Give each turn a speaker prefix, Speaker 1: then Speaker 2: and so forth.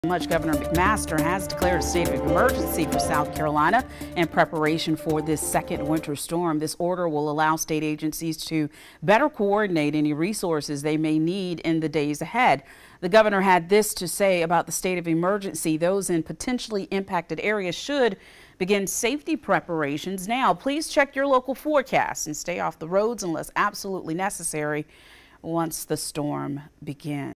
Speaker 1: Governor McMaster has declared a state of emergency for South Carolina in preparation for this second winter storm. This order will allow state agencies to better coordinate any resources they may need in the days ahead. The governor had this to say about the state of emergency. Those in potentially impacted areas should begin safety preparations now. Please check your local forecast and stay off the roads unless absolutely necessary once the storm begins.